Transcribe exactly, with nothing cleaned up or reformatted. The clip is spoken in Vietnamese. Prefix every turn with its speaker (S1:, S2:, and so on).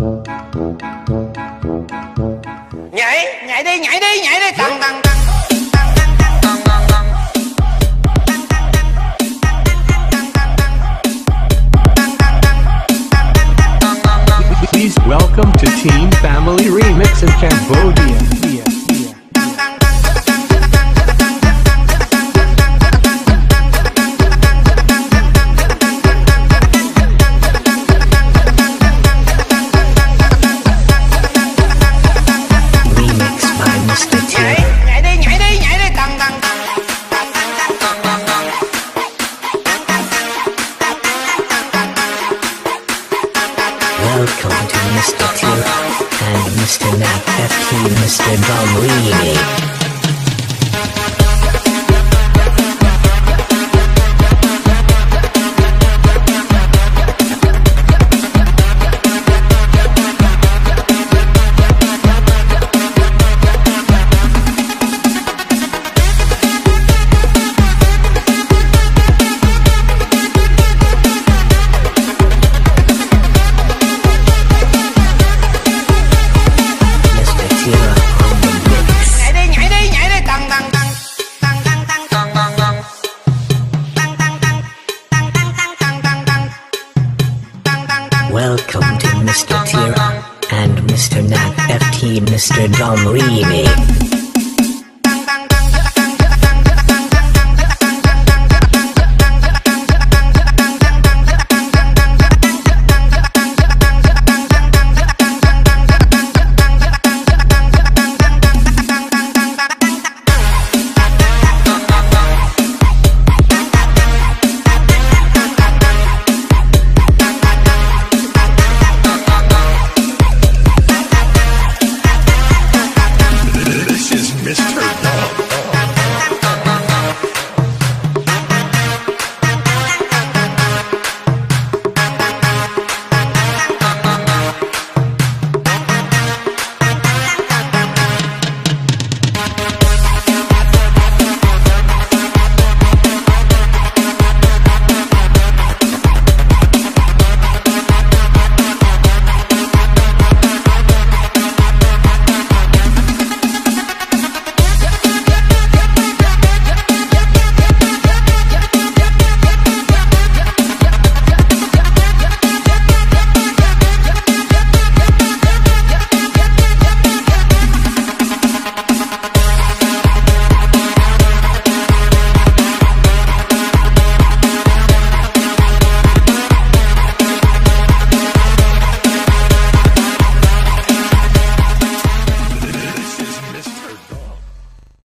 S1: Nhảy, nhảy đi, nhảy đi, nhảy đi. Tăng tăng tăng.
S2: Please welcome to Team Family Remix in Cambodia.
S3: Welcome to Mister Tira and Mister Nat F T, Mister Drum Remix. Welcome to Mister Tira and Mister Nat F T, Mister Drum Remix.